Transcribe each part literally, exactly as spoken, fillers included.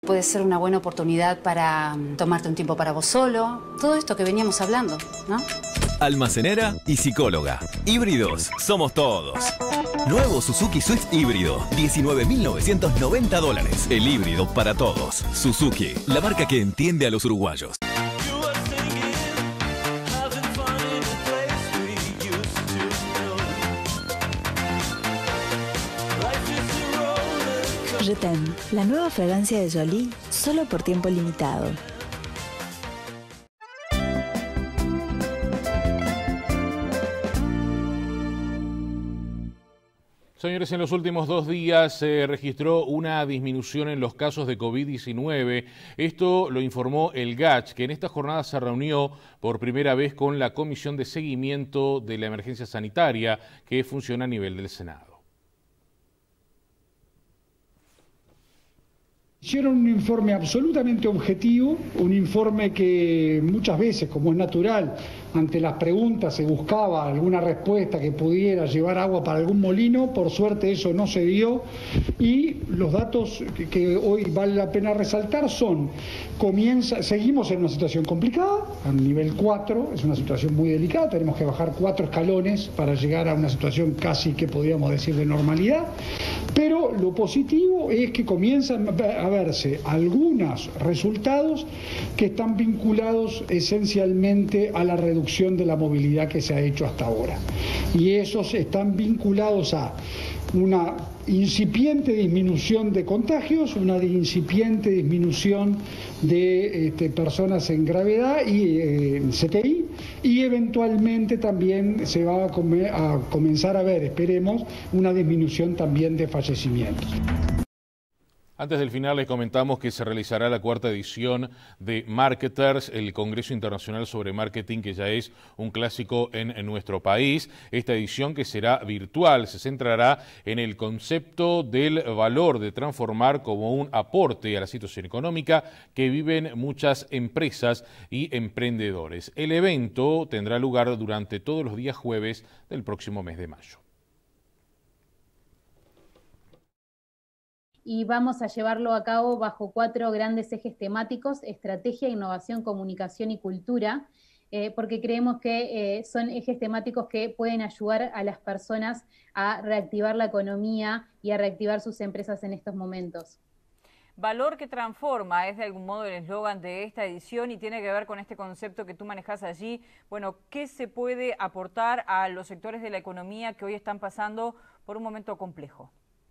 Puede ser una buena oportunidad para tomarte un tiempo para vos solo. Todo esto que veníamos hablando, ¿no? Almacenera y psicóloga. Híbridos somos todos. Nuevo Suzuki Swift híbrido. diecinueve mil novecientos noventa dólares. El híbrido para todos. Suzuki, la marca que entiende a los uruguayos. Jetem, la nueva fragancia de Jolie, solo por tiempo limitado. Señores, en los últimos dos días se eh, registró una disminución en los casos de COVID diecinueve. Esto lo informó el G A C H, que en esta jornada se reunió por primera vez con la Comisión de Seguimiento de la Emergencia Sanitaria, que funciona a nivel del Senado. Hicieron un informe absolutamente objetivo, un informe que muchas veces, como es natural, ante las preguntas se buscaba alguna respuesta que pudiera llevar agua para algún molino. Por suerte eso no se dio, y los datos que, que hoy vale la pena resaltar son: comienza, seguimos en una situación complicada, a nivel cuatro, es una situación muy delicada, tenemos que bajar cuatro escalones para llegar a una situación casi que podríamos decir de normalidad, pero lo positivo es que comienzan a verse algunos resultados que están vinculados esencialmente a la reducción de la movilidad que se ha hecho hasta ahora, y esos están vinculados a una incipiente disminución de contagios, una incipiente disminución de este, personas en gravedad y eh, en C T I, y eventualmente también se va a, come, a comenzar a ver, esperemos, una disminución también de fallecimientos. Antes del final les comentamos que se realizará la cuarta edición de Marketers, el Congreso Internacional sobre Marketing, que ya es un clásico en, en nuestro país. Esta edición, que será virtual, se centrará en el concepto del valor de transformar como un aporte a la situación económica que viven muchas empresas y emprendedores. El evento tendrá lugar durante todos los días jueves del próximo mes de mayo. Y vamos a llevarlo a cabo bajo cuatro grandes ejes temáticos: estrategia, innovación, comunicación y cultura, eh, porque creemos que eh, son ejes temáticos que pueden ayudar a las personas a reactivar la economía y a reactivar sus empresas en estos momentos. Valor que transforma es de algún modo el eslogan de esta edición, y tiene que ver con este concepto que tú manejas allí. Bueno, ¿qué se puede aportar a los sectores de la economía que hoy están pasando por un momento complejo?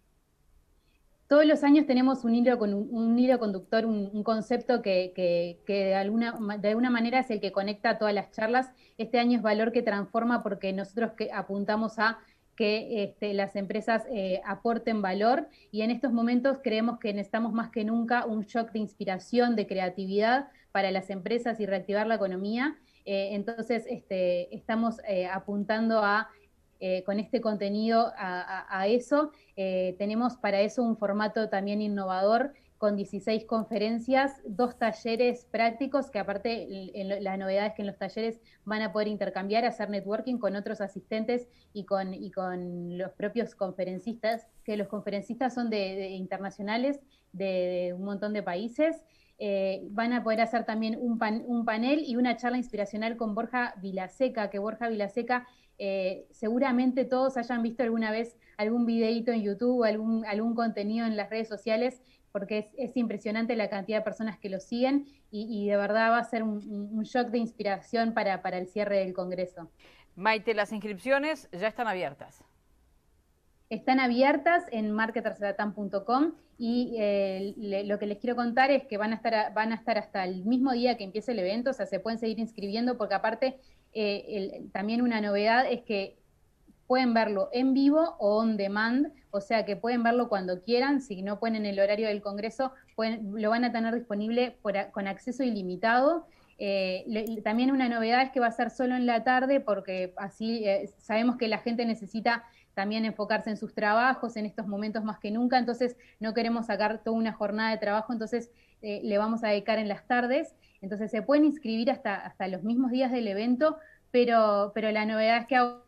Todos los años tenemos un hilo, con un, un hilo conductor, un, un concepto que, que, que de, alguna, de alguna manera es el que conecta todas las charlas. Este año es valor que transforma, porque nosotros que apuntamos a que este, las empresas eh, aporten valor, y en estos momentos creemos que necesitamos más que nunca un shock de inspiración, de creatividad para las empresas y reactivar la economía. Eh, entonces este, estamos eh, apuntando a Eh, con este contenido a, a, a eso. Eh, tenemos para eso un formato también innovador con dieciséis conferencias, dos talleres prácticos, que aparte en la novedad es que en los talleres van a poder intercambiar, hacer networking con otros asistentes y con, y con los propios conferencistas, que los conferencistas son de, de internacionales de, de un montón de países. Eh, van a poder hacer también un, pan, un panel y una charla inspiracional con Borja Vilaseca, que Borja Vilaseca Eh, seguramente todos hayan visto alguna vez algún videíto en YouTube, algún, algún contenido en las redes sociales, porque es, es impresionante la cantidad de personas que lo siguen, y, y de verdad va a ser un, un shock de inspiración para, para el cierre del Congreso. Maite, las inscripciones ya están abiertas. Están abiertas en marketers latam punto com, y eh, le, lo que les quiero contar es que van a, estar a, van a estar hasta el mismo día que empiece el evento, o sea, se pueden seguir inscribiendo, porque aparte eh, el, también una novedad es que pueden verlo en vivo o on demand, o sea que pueden verlo cuando quieran. Si no pueden en el horario del Congreso, pueden, lo van a tener disponible por, con acceso ilimitado. Eh, le, también una novedad es que va a ser solo en la tarde, porque así eh, sabemos que la gente necesita también enfocarse en sus trabajos en estos momentos más que nunca, entonces no queremos sacar toda una jornada de trabajo, entonces eh, le vamos a dedicar en las tardes. Entonces se pueden inscribir hasta, hasta los mismos días del evento, pero, pero la novedad es que ahora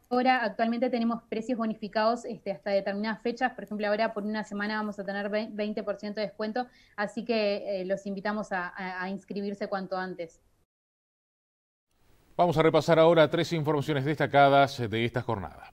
Ahora actualmente tenemos precios bonificados este, hasta determinadas fechas, por ejemplo ahora por una semana vamos a tener veinte por ciento de descuento, así que eh, los invitamos a, a, a inscribirse cuanto antes. Vamos a repasar ahora tres informaciones destacadas de esta jornada.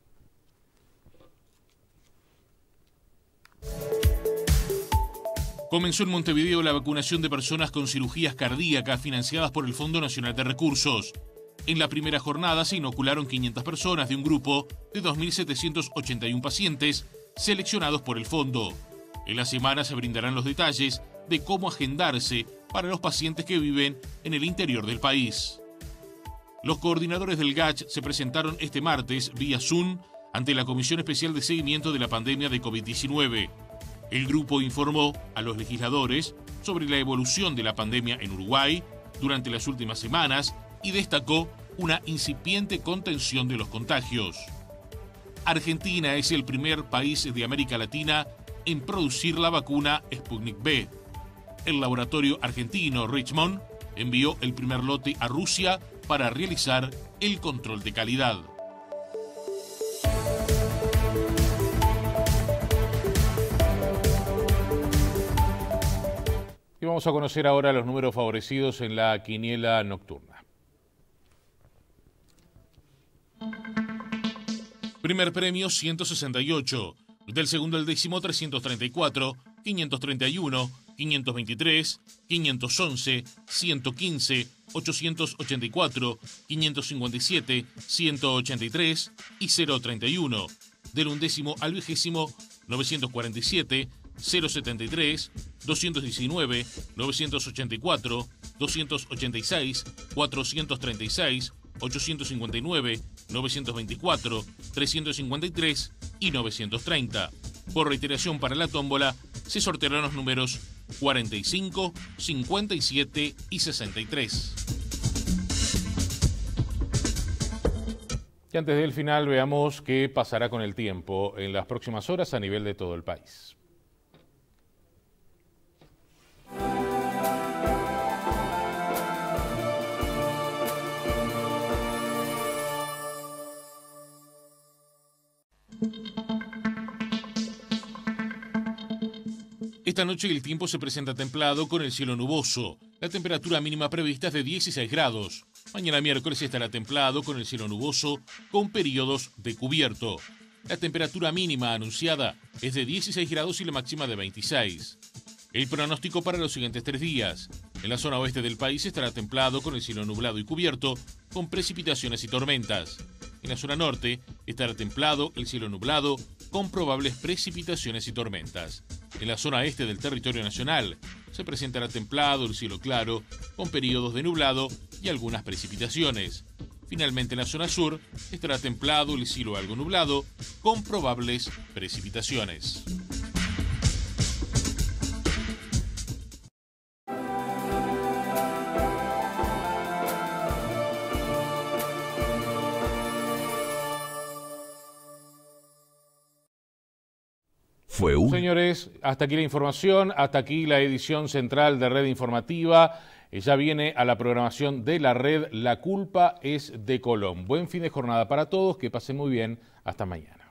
Comenzó en Montevideo la vacunación de personas con cirugías cardíacas financiadas por el Fondo Nacional de Recursos. En la primera jornada se inocularon quinientas personas de un grupo de dos mil setecientos ochenta y uno pacientes seleccionados por el fondo. En la semana se brindarán los detalles de cómo agendarse para los pacientes que viven en el interior del país. Los coordinadores del G A C H se presentaron este martes vía Zoom ante la Comisión Especial de Seguimiento de la Pandemia de COVID diecinueve. El grupo informó a los legisladores sobre la evolución de la pandemia en Uruguay durante las últimas semanas y destacó una incipiente contención de los contagios. Argentina es el primer país de América Latina en producir la vacuna Sputnik V. El laboratorio argentino Richmond envió el primer lote a Rusia para realizar el control de calidad. Y vamos a conocer ahora los números favorecidos en la quiniela nocturna. Primer premio ciento sesenta y ocho, del segundo al décimo trescientos treinta y cuatro, quinientos treinta y uno, quinientos veintitrés, quinientos once, ciento quince, ochocientos ochenta y cuatro, quinientos cincuenta y siete, ciento ochenta y tres y cero treinta y uno. Del undécimo al vigésimo, novecientos cuarenta y siete, cero setenta y tres, doscientos diecinueve, novecientos ochenta y cuatro, doscientos ochenta y seis, cuatrocientos treinta y seis, ochocientos cincuenta y nueve, novecientos veinticuatro, trescientos cincuenta y tres y novecientos treinta. Por reiteración para la tómbola, se sortearán los números cuarenta y cinco, cincuenta y siete y sesenta y tres. Y antes del final veamos qué pasará con el tiempo en las próximas horas a nivel de todo el país. Esta noche el tiempo se presenta templado con el cielo nuboso. La temperatura mínima prevista es de dieciséis grados. Mañana miércoles estará templado con el cielo nuboso con periodos de cubierto. La temperatura mínima anunciada es de dieciséis grados y la máxima de veintiséis. El pronóstico para los siguientes tres días. En la zona oeste del país estará templado con el cielo nublado y cubierto con precipitaciones y tormentas. En la zona norte estará templado, el cielo nublado, con probables precipitaciones y tormentas. En la zona este del territorio nacional se presentará templado, el cielo claro, con periodos de nublado y algunas precipitaciones. Finalmente en la zona sur estará templado, el cielo algo nublado, con probables precipitaciones. Fue un... Señores, hasta aquí la información, hasta aquí la edición central de Red Informativa. Ya viene a la programación de la red La Culpa es de Colón. Buen fin de jornada para todos, que pasen muy bien, hasta mañana.